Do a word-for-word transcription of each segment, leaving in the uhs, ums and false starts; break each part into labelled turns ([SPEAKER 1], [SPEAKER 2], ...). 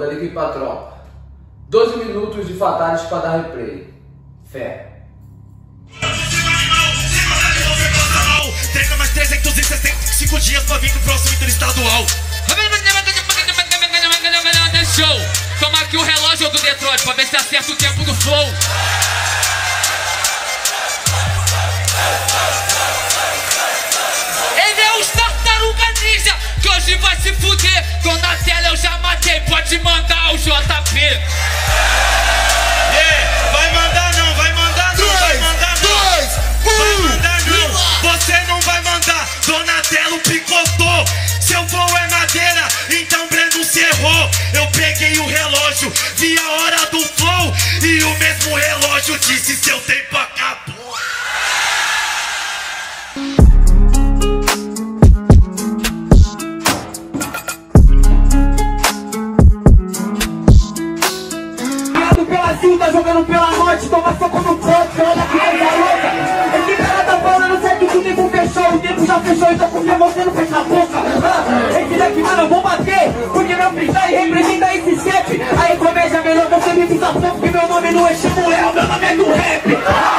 [SPEAKER 1] Mandando aqui pra tropa. doze minutos de Fatales pra dar replay. Fé.
[SPEAKER 2] Treina mais trezentos e sessenta e cinco dias pra vir no próximo interestadual.
[SPEAKER 3] Show! Toma aqui o relógio do Detroit pra ver se acerta o tempo do flow. Ele é o Tartaruga Ninja, que hoje vai se fuder. Donatella eu já matei, pode mandar o J P.
[SPEAKER 2] Yeah, vai mandar não, vai mandar não, vai mandar não. Vai mandar não, você não vai mandar. Donatello picotou, seu flow é madeira, então Breno se errou. Eu peguei o relógio, vi a hora do flow, e o mesmo relógio disse seu tempo acabou.
[SPEAKER 4] Pela cinta, jogando pela noite, toma soco no pote, olha que coisa louca. Esse cara tá falando certo que o tempo fechou, o tempo já fechou, então por que você não fecha a boca? Ah, esse daqui, mano, eu vou bater, porque meu freestyle representa esse chefe. Aí comédia, melhor você me pisa pouco, que meu nome não é Samuel, meu nome é do rap.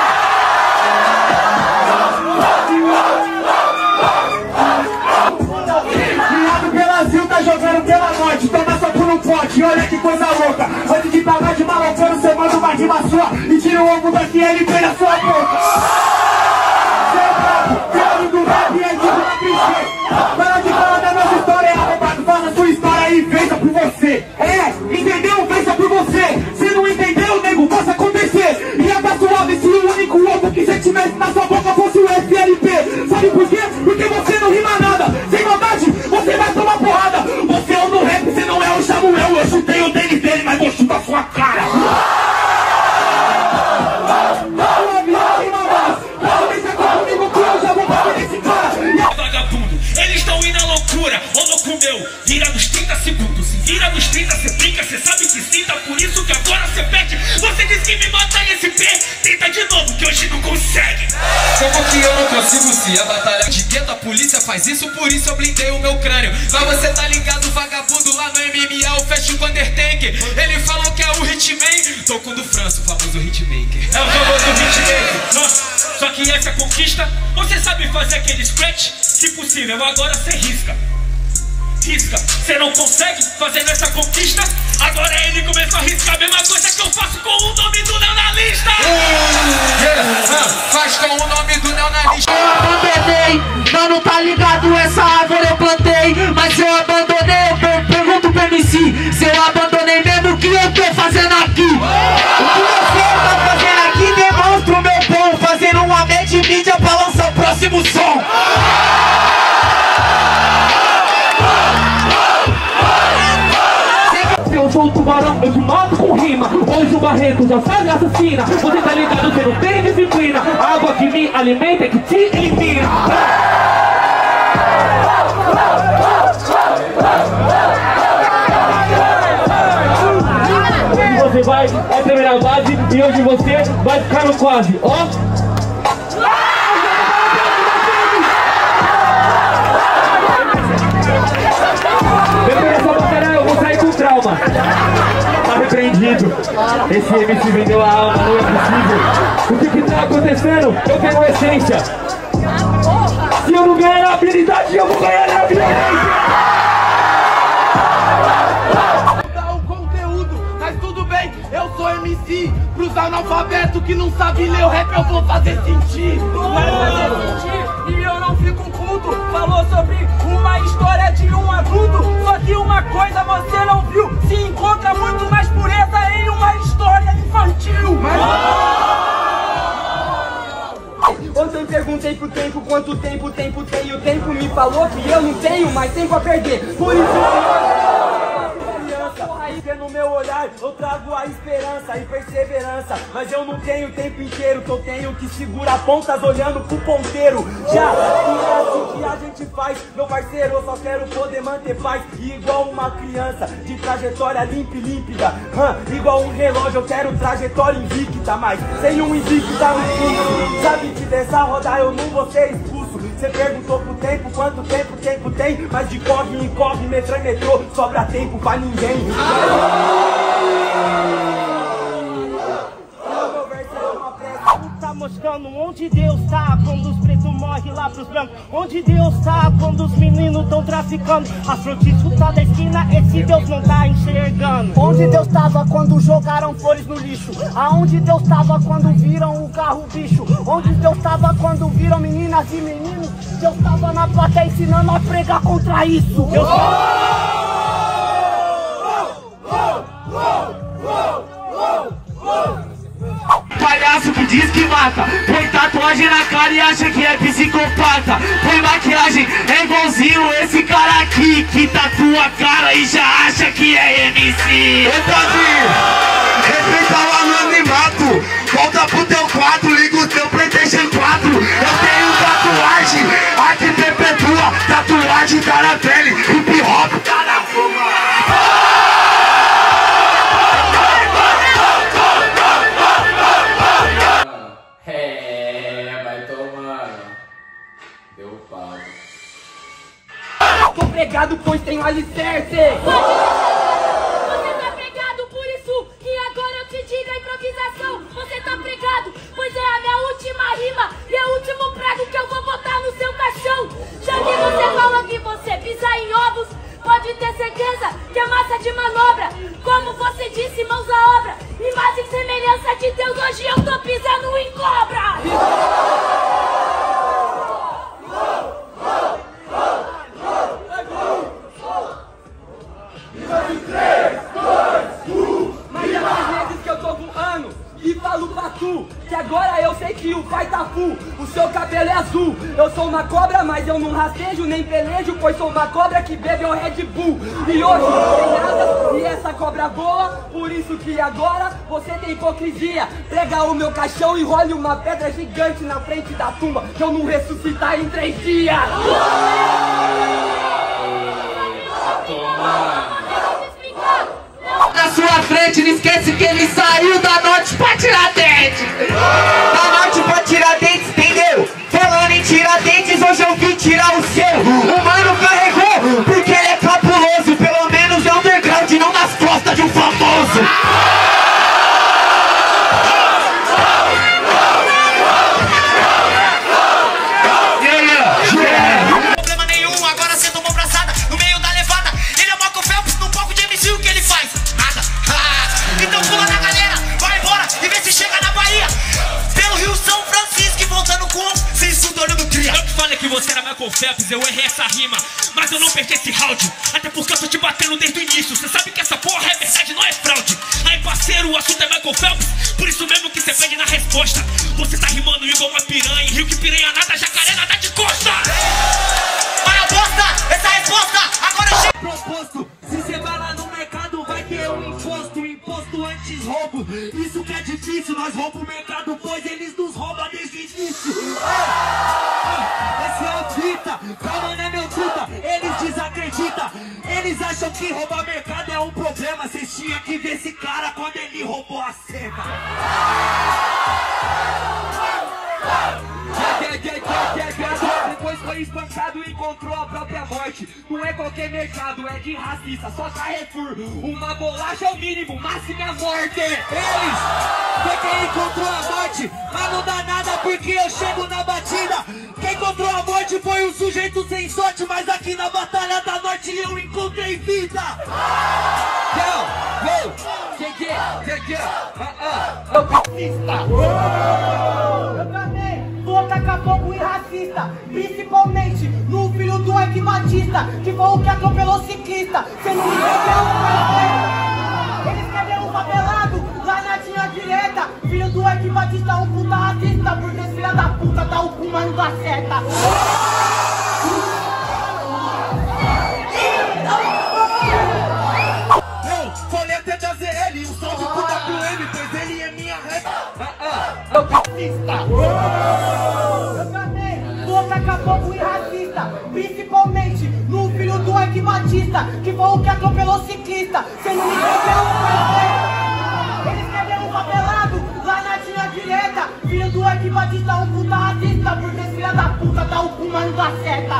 [SPEAKER 4] Criado pela Zil, tá jogando pela noite, toma soco no pote, olha que coisa louca. Antes de pagar de maloqueiro, você manda uma rima sua e tira o ovo daqui e ele vem na sua boca. Seu papo, criado do rap e é tipo uma clichê. Para de falar da nossa história, é arrombado, fala a sua história e veja por você. É, entendeu? Veja por você. Se não entendeu, nego, possa acontecer. Ia tá suave se o único ovo que você tivesse na sua boca fosse o F L P. Sabe por quê? Porque você não rima nada. Sem maldade, você vai tomar porrada. Você é o no rap, você não é o Samuel. Eu chutei o tênis dele, mas vou chutar sua cara.
[SPEAKER 2] Vagabundo, eles estão indo à loucura. Ô louco meu, vira nos trinta segundos. Se vira nos trinta, cê brinca, cê sabe que sinta. Por isso que agora cê pede. Você disse que me mata nesse pé. Tenta de novo, que hoje não consegue.
[SPEAKER 3] Como que eu não consigo se a batalha de gueto, a polícia faz isso, por isso eu blindei o meu crânio. Mas você tá ligado, vagabundo, lá no M M A, o fecho com Undertaker. Ele falou que é o Hitman, tô com o do França, o famoso Hitmaker.
[SPEAKER 2] É o famoso Hitmaker. Nossa, só que essa conquista, você sabe fazer aquele scratch? Se possível, agora cê risca. Risca, cê não consegue fazer nessa conquista? Agora ele começou a riscar a mesma coisa que eu faço com o nome do Neo na lista.
[SPEAKER 3] Uh, yeah, uh, faz com o nome do Neo na lista.
[SPEAKER 4] Eu abandonei, mano, tá ligado, essa árvore eu plantei. Mas eu abandonei, eu per pergunto pro M C, se eu abandonei mesmo, o que eu tô fazendo aqui? O que você tá fazendo aqui demonstra o meu bom, fazendo uma média mídia pra lançar o próximo som. Eu sou o tubarão, eu te mato com rima. Hoje o Barreto já sabe assassina. Você tá ligado, você não tem disciplina. A água que me alimenta é que te elimina. Hoje você vai é terminar a base e hoje você vai ficar no quase, ó. Depois dessa batalha eu vou sair com trauma. Tá repreendido. Esse M C vendeu a alma, não é possível. O que que tá acontecendo? Eu quero essência. Se eu não ganhar na habilidade, eu vou ganhar na violência.
[SPEAKER 5] Dá o conteúdo, mas tudo bem, eu sou M C. Pros analfabetos que não sabem ler o rap, eu vou fazer sentido.
[SPEAKER 6] Vai fazer sentido e eu não fico culto. Falou sobre uma história de um adulto, só que uma coisa você não viu. Se encontra muito mais pureza em uma história infantil.
[SPEAKER 4] Ontem eu perguntei pro tempo quanto tempo o tempo tem. E o tempo me falou que eu não tenho mais tempo a perder. Por isso que no meu olhar eu trago a esperança e perseverança. Mas eu não tenho o tempo inteiro, que eu tenho que segurar pontas olhando pro ponteiro. Já que é assim que a gente faz, meu parceiro, eu só quero poder manter paz. E igual uma criança, de trajetória limpa e límpida, hum, igual um relógio, eu quero trajetória invicta. Mas sem um invicta no fundo, sabe que dessa roda eu não vou ser expulso. Cê perguntou pro tempo, quanto tempo o tempo tem? Mas de corre em corre, metrô em metrô, sobra tempo pra ninguém.
[SPEAKER 6] Tá mostrando onde Deus tá quando os pretos morrem lá pros brancos. Onde Deus tá quando os meninos tão traficando. As frutíferas tá da esquina, esse Deus não tá enxergando.
[SPEAKER 4] Onde Deus tava quando jogaram flores no lixo? Aonde Deus tava quando viram o carro bicho? Onde Deus tava quando viram meninas e meninos? Deus tava na plateia ensinando a pregar contra isso. Deus...
[SPEAKER 7] Palhaço que diz que mata, põe tatuagem na cara e acha que é psicopata. Põe maquiagem, é igualzinho esse cara aqui que tatua a cara e já acha que é M C.
[SPEAKER 2] Ô Davi, respeita o anonimato, volta pro teu quarto, liga o teu PlayStation quatro. Eu tenho tatuagem, arte perpetua, tatuagem tá na pele, hip hop tá na fuma.
[SPEAKER 1] É, vai tomando. Deu pau.
[SPEAKER 6] Tô pregado pois tenho alicerce.
[SPEAKER 8] Você tá pregado, por isso que agora eu te digo a improvisação. Você tá pregado, pois é a minha última rima e é o último prego que eu vou botar no seu caixão. Já que você falou que você pisa em ovos, pode ter certeza que é massa de manobra. Como você disse, mãos à obra. Imagem e semelhança de Deus, hoje eu tô pisando em cobra.
[SPEAKER 6] Mas é mais vezes que eu tô voando e falo pra tu que agora eu sei que o pai tá full, o seu cabelo é azul. Eu sou uma cobra, mas eu não rastejo nem pelejo, pois sou uma cobra que bebe o Red Bull. E hoje não tem nada e essa cobra voa, por isso que agora você tem hipocrisia. Prega o meu caixão e role uma pedra gigante na frente da tumba, que eu não ressuscitar em três dias.
[SPEAKER 7] Na sua frente, não esquece que ele saiu da norte pra Tiradentes. Da norte pra Tiradentes, entendeu? Falando em Tiradentes, hoje eu vim tirar o seu. O mano carregou, porque ele é cabuloso. Pelo menos é underground, não nas costas de um famoso.
[SPEAKER 2] Problema nenhum, agora cê tomou braçada no meio da levada. Ele é o Michael Phelps, num palco de M C, o que ele faz? Nada. Ah, então pula na galera, vai embora e vê se chega na Bahia. Pelo Rio São Francisco e voltando com sem isso olhando cria.
[SPEAKER 3] Eu te falei que você era Michael Phelps, eu errei essa rima, mas eu não perdi esse round, até porque eu tô te batendo desde o início. Cê sabe que essa porra é verdade, não é fraude. Aí parceiro, o assunto é Michael Phelps, por isso mesmo que cê pede na resposta. Você tá rimando igual uma piranha, rio que piranha nada, jacaré nada de costa.
[SPEAKER 2] Olha a bosta, essa resposta, agora eu chego.
[SPEAKER 7] Proposto, se cê vai lá no mercado, vai ter um imposto, imposto antes roubo. Isso que é difícil, nós roubamos o mercado, pois eles nos roubam desde o início. Essa é a fita, calma não é meu truta, eles desacreditam. Eles acham que roubar mercado é um problema, cês tinham que ver esse cara quando ele roubou a cena. Depois foi espancado e encontrou a própria morte. Não é qualquer mercado, é de racista, só Carrefour. Uma bolacha é o mínimo, máximo é morte. Eles foi quem encontrou a morte, mas não dá nada porque eu chego na batida. Quem encontrou a morte foi um sujeito sem sorte, mas aqui na Batalha da Norte eu encontrei vida. Yo, yo, que que, que que, ah, ah,
[SPEAKER 6] Eu também vou tacar fogo e racista, principalmente no filho do Eike Batista, que foi o que atropelou ciclista. Cê não me entendeu, cara? Eles querem um papelado lá na tinha direta. Filho do Eike Batista, um puta racista, porque filha da puta dá o cu, mas não dá seta.
[SPEAKER 7] Coleta da Z L, um salve pro W M, pois ele é minha rap.
[SPEAKER 6] Eu também vou tacar fogo e racista, principalmente no filho do Eike Batista, que foi o que atropelou ciclista. Cê não me entendeu, cara? Eles querem um papelado lá na tinha direta. Filho do Eike Batista, um puta racista, porque filha da puta dá o cu, mas não dá seta.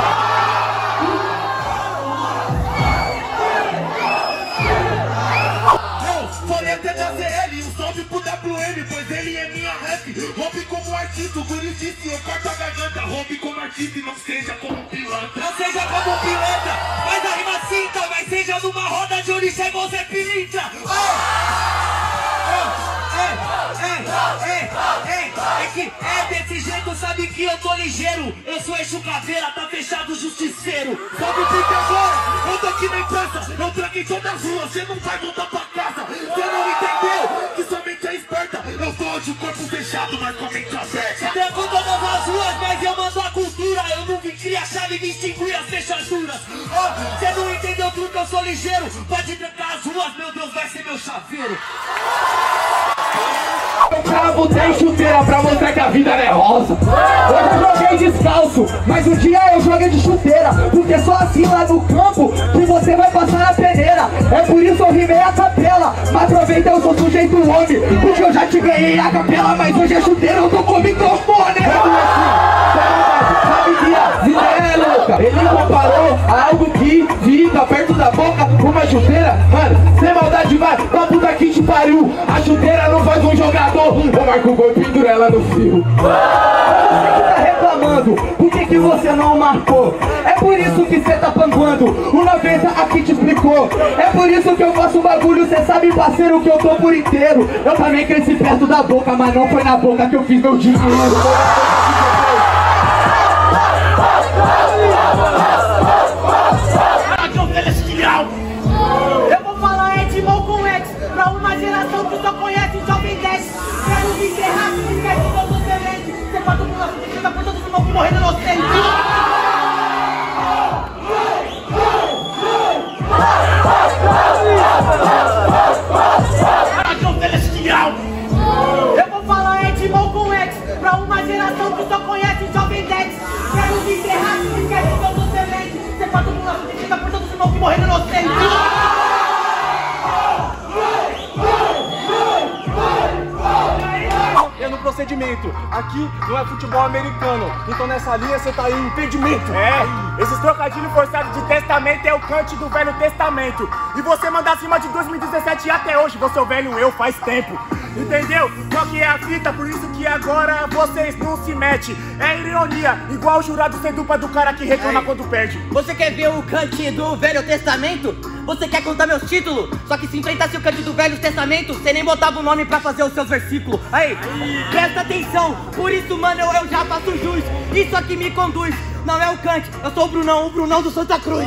[SPEAKER 4] Falei até da C L, um salve pro W M, pois ele é minha rap. Rompe como artista, o guri disse, eu corto a garganta. Rompe como artista e não seja como pilantra.
[SPEAKER 7] Não seja como pilantra, faz a rima cinta, mas seja numa roda de orixá e você pilintra. É, é, é, é que é desse jeito, sabe que eu tô ligeiro. Eu sou eixo caveira, tá fechado justiceiro.
[SPEAKER 4] Sabe porque agora eu tô aqui na imprensa, eu tranquei todas as ruas, você não vai voltar pra casa. Você não entendeu que somente é esperta. Eu sou de corpo fechado, mas com a mente aberta.
[SPEAKER 7] Devo todas as ruas, mas eu mando a cultura. Eu não vim criar chave e distinguir as fechaduras. Oh, você não entendeu tudo que eu sou ligeiro. Pode trancar as ruas, meu Deus, vai ser meu chaveiro.
[SPEAKER 4] Eu cravo tem chuteira pra mostrar que a vida não é rosa. Hoje eu joguei descalço, mas um dia eu joguei de chuteira. Porque só assim lá no campo que você vai passar na peneira. É por isso eu rimei a capela, mas aproveita, eu sou sujeito homem. Porque eu já te ganhei a capela, mas hoje é chuteira, eu tô com o microfone. Sabe que a vida é louca. Ele comparou a algo que fica perto da boca, uma chuteira. Mano, sem maldade vai pra puta que te pariu. A chuteira não faz um jogador, eu marco o gol e penduro ela no fio. Você que tá reclamando, por que que você não marcou? É por isso que cê tá panguando, o noventa aqui te explicou. É por isso que eu faço bagulho, cê sabe parceiro que eu tô por inteiro. Eu também cresci perto da boca, mas não foi na boca que eu fiz meu dinheiro.
[SPEAKER 6] Eu vou falar Edmond com X pra uma geração que só conhece Jovem dez. Quero me enterrar, se esquece que eu sou semente. Você pode pular, você tá por todo mundo que morrendo inocente. Eu vou falar Edmond com X pra uma geração que só conhece Jovem dez. Quero me enterrar, se esquece que eu sou semente. Você pode pular, você tá por todo mundo que morrendo inocente.
[SPEAKER 5] É no procedimento, aqui não é futebol americano, então nessa linha você tá em impedimento.
[SPEAKER 9] É, esses trocadilhos forçados de testamento é o cante do Velho Testamento. E você manda acima de dois mil e dezessete e até hoje, você é o velho eu faz tempo. Entendeu? Qual que é a fita? Por isso que agora vocês não se metem. É ironia, igual o jurado ser dupla do cara que reclama quando perde.
[SPEAKER 6] Você quer ver o cante do Velho Testamento? Você quer contar meus títulos? Só que se enfrentasse o cante do Velho Testamento, você nem botava o nome pra fazer os seus versículos. Aí, presta atenção, por isso, mano, eu, eu já faço jus. Isso aqui me conduz, não é o cante, eu sou o Brunão, o Brunão do Santa Cruz.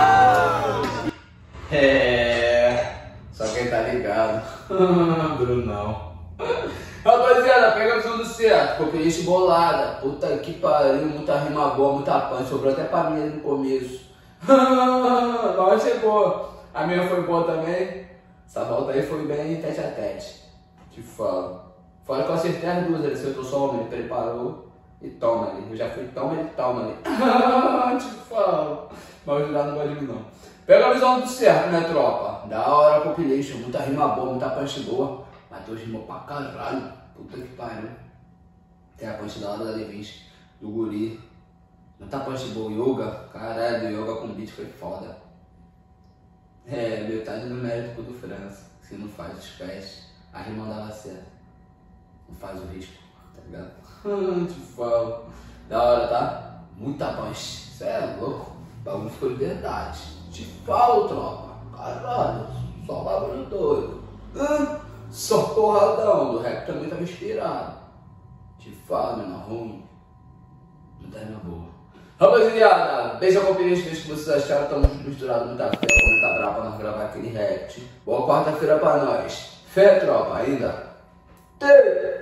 [SPEAKER 1] É... Só quem tá ligado. Brunão. Rapaziada, pega a visão do certo. Copilista bolada. Puta que pariu, muita rima boa, muita punch. Sobrou até pra mim ali no começo. Mas chegou. A minha foi boa também. Essa volta aí foi bem tete a tete. Te falo. Fora que eu acertei as duas, ele acertou só uma, ele preparou e toma ali. Eu já fui toma, ele toma ali. Te falo. Mas o jurado não gosta de mim não. Pega a visão do certo, né, tropa? Da hora, compilation, muita rima boa, muita punch boa. Matheus rimou pra caralho. Puta que pariu. Tem a punch da hora da Levis, do guri. Muita punch boa, yoga. Caralho, yoga com beat foi foda. É, metade do mérito do França. Se não faz os pés, a rima dava certo. Não faz o risco, tá ligado? Te falo. Da hora, tá? Muita punch. Cê é louco. O bagulho ficou de verdade. Te falo, tropa. Caralho, só bagulho doido. Hã? Só porradão. Do rap também tava inspirado. Te falo, menor ruim. Não tá na boa. Rapaziada, deixa a conferência, deixa o que vocês acharam. Tamo misturado muita fé. Comenta brava pra nós gravar aquele react. Boa quarta-feira pra nós. Fé, tropa, ainda. Tê.